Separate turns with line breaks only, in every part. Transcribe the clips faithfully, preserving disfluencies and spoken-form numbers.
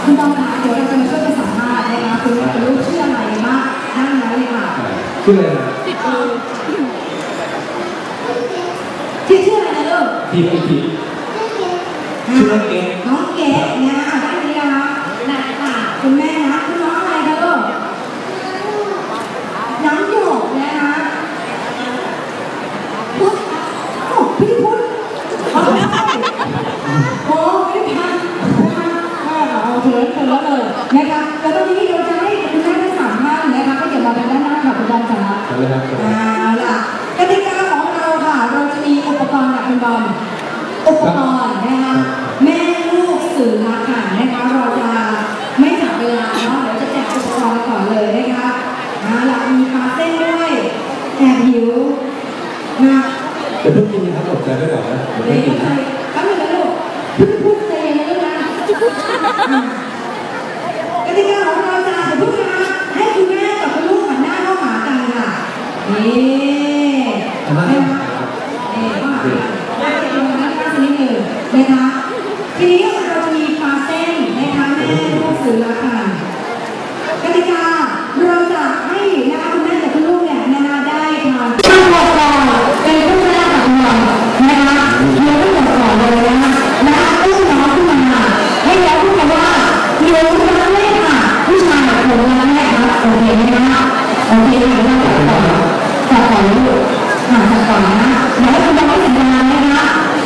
คุณบอลคะเดี๋ยวเราจะมาช่วยกันสัมภาษณ์นะคะคุณลูกชื่ออะไรบ้างนั่งนั้นเลยค่ะ
ชื่ออะไรนะ
ชื่อชื่ออะไรนะลูก
พี่พี่พี่ชื่อน้องเก๋
น้องเก๋นะได้ไหมคะได้ค่ะคุณแม่นะคุณน้องอะไรคะลูกน้องหยกนะคะพูดโอ้พี่พูดโอ้ไม่ได้โอ้ไม่ได้พันโอเคเกินแล้วเลยนะคะแล้วตอนนี้เราจะให้คุณแม่ทั้งสามท่านนะคะก็เดี๋ยวมาเป็นด้านหน้าค่ะคุณบอลจ๋าเอาล่ะกติกาของเราค่ะเราจะมีอุปกรณ์ค่ะคุณบอลอุปกรณ์นะคะแม่ลูกสื่อมาค่ะนะคะเราจะไม่จับเวลาเนาะเดี๋ยวจะแจกอุปกรณ์ก่อนเลยนะคะเอาล่ะมีปลาเส้นด้วยแอบหิวนะ
เดี๋ยวเพิ่งกินนะครับอดใจไว้ก่อนนะ
เดี๋ยวกินแป๊บนึงนะลูกพูดพูดใจเย็นนะลูกนะกติกาของเราจะเดี๋ยวพูดนะให้คุณแม่กับคุณลูกหันหน้าเข้าหากันค่ะนี่นะคะนี่เข้าหากันได้ลงด้านข้างนิดหนึ่งนะคะทีนี้เราจะมีปลาเส้นนะคะแม่ลูกสื่อละกันกติกาเราจะให้นะคะคุณแม่กับคุณลูกเนี่ยนะคะได้ทานข้าวหมดก่อนเป็นผู้แรกกับเรานะคะเลี้ยงหมดก่อนเลยนะคะแล้วอุ้มน้องขึ้นมาให้แล้วพูดกันว่าเลี้ยงน้องเล่นค่ะผู้ชายกับผมน้องแรกนะโอเคไหมคะโอเคเดี๋ยวเราจัดก่อนจัดก่อนลูกหาจัดก่อนนะเดี๋ยวให้คุณน้องสัญญาณนะคะ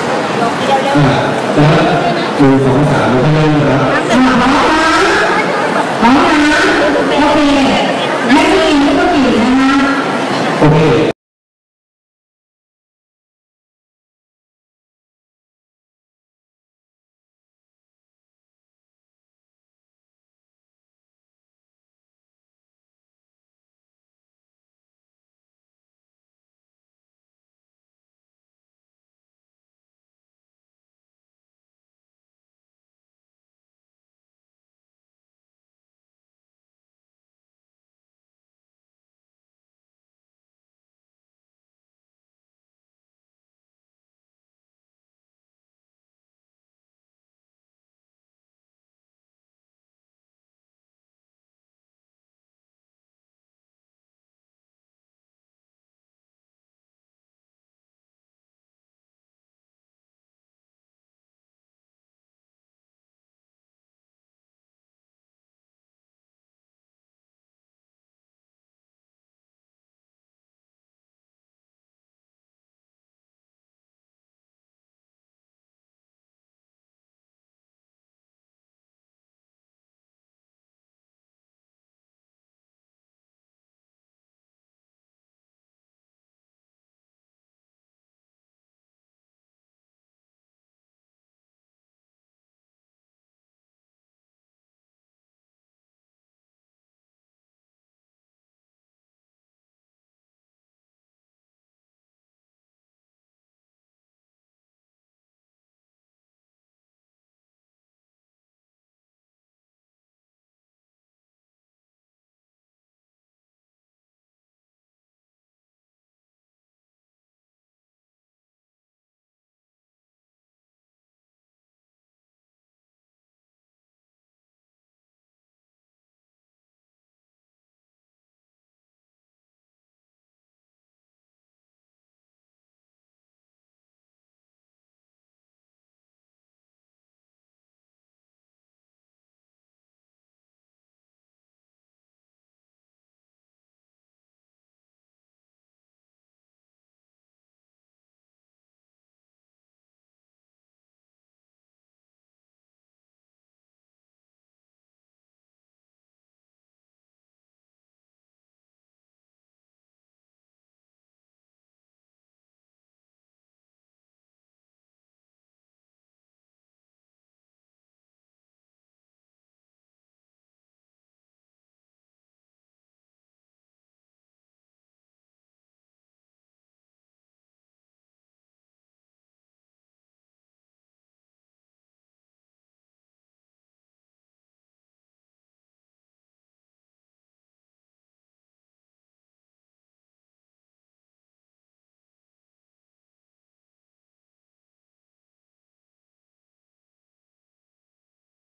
แล้วหนึ่งสองสามท่านเลยนะครับ
พร้อมนะพร้อมนะโอเคแม่ทีมก็กี่นะคะ
โอเค